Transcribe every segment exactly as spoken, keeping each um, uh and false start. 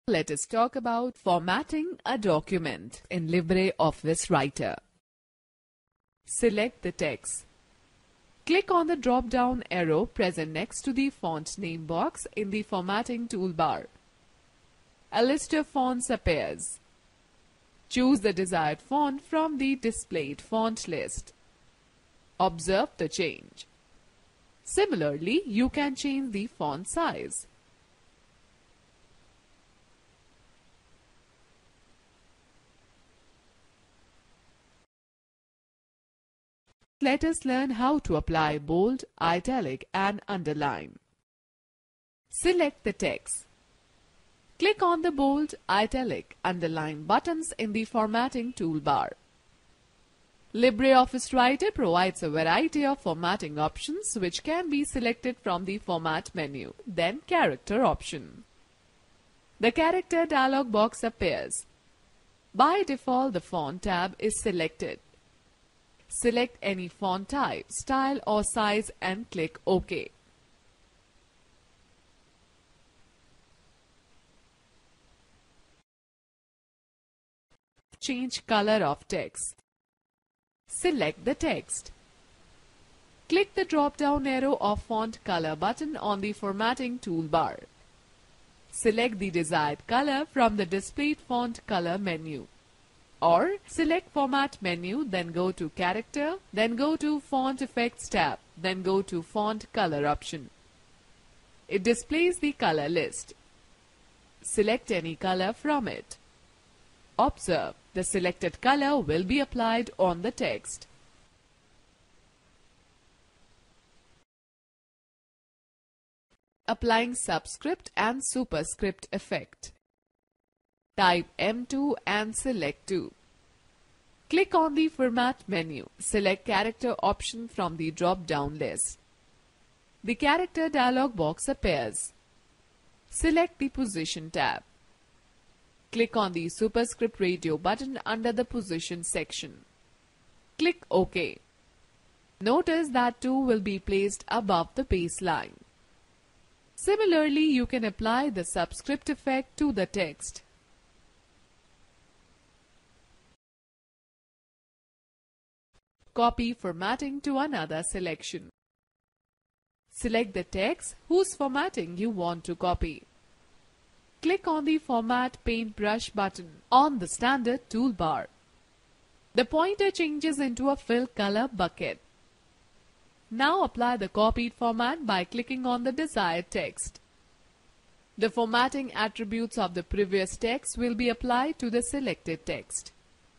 Let us talk about formatting a document in LibreOffice Writer. Select the text. Click on the drop-down arrow present next to the font name box in the formatting toolbar. A list of fonts appears. Choose the desired font from the displayed font list. Observe the change. Similarly, you can change the font size. Let us learn how to apply bold, italic and underline. Select the text. Click on the bold, italic, underline buttons in the formatting toolbar. LibreOffice Writer provides a variety of formatting options which can be selected from the Format menu, then Character option. The Character dialog box appears. By default, the Font tab is selected. Select any font type, style or size and click OK. Change color of text. Select the text. Click the drop-down arrow of Font Color button on the formatting toolbar. Select the desired color from the displayed font color menu. Or select Format menu, then go to Character, then go to Font Effects tab, then go to Font Color option. It displays the color list. Select any color from it. Observe, the selected color will be applied on the text. Applying subscript and superscript effect. Type M two and select two. Click on the Format menu. Select Character option from the drop-down list. The Character dialog box appears. Select the Position tab. Click on the Superscript Radio button under the Position section. Click OK. Notice that two will be placed above the baseline. Similarly, you can apply the subscript effect to the text. Copy formatting to another selection. Select the text whose formatting you want to copy. Click on the Format Paintbrush button on the standard toolbar. The pointer changes into a fill color bucket. Now apply the copied format by clicking on the desired text. The formatting attributes of the previous text will be applied to the selected text.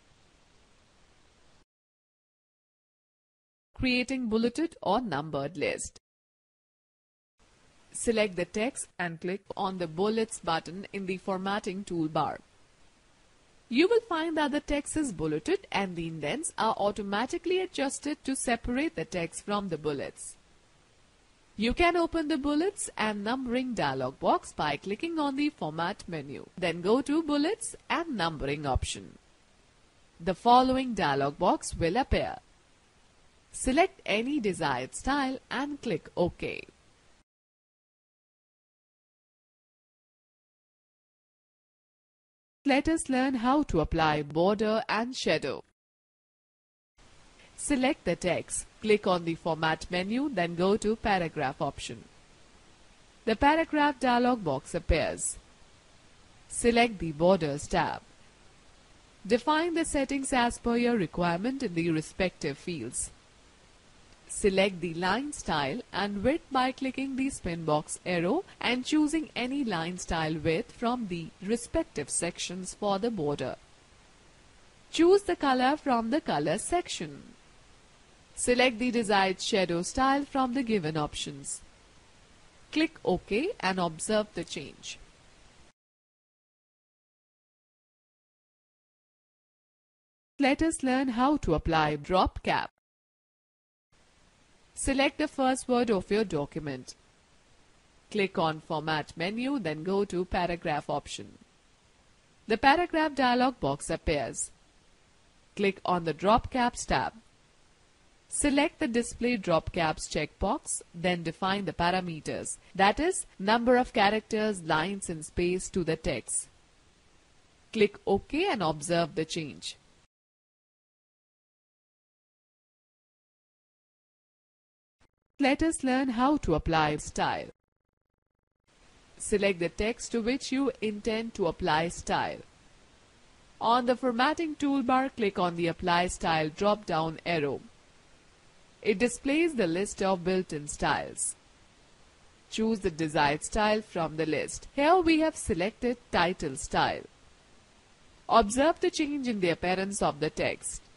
Creating bulleted or numbered list. Select the text and click on the Bullets button in the formatting toolbar. You will find that the text is bulleted and the indents are automatically adjusted to separate the text from the bullets. You can open the Bullets and Numbering dialog box by clicking on the Format menu. Then go to Bullets and Numbering option. The following dialog box will appear. Select any desired style and click OK. Let us learn how to apply border and shadow. Select the text, click on the Format menu, then go to Paragraph option. The Paragraph dialog box appears. Select the Borders tab. Define the settings as per your requirement in the respective fields. Select the line style and width by clicking the spin box arrow and choosing any line style width from the respective sections for the border. Choose the color from the color section. Select the desired shadow style from the given options. Click OK and observe the change. Let us learn how to apply drop cap. Select the first word of your document. Click on Format menu, then go to Paragraph option. The Paragraph dialog box appears. Click on the Drop Caps tab. Select the Display Drop Caps checkbox, then define the parameters, that is, number of characters, lines and space to the text. Click OK and observe the change. Let us learn how to apply style. Select the text to which you intend to apply style. On the formatting toolbar, click on the Apply Style drop-down arrow. It displays the list of built-in styles. Choose the desired style from the list. Here we have selected Title Style. Observe the change in the appearance of the text.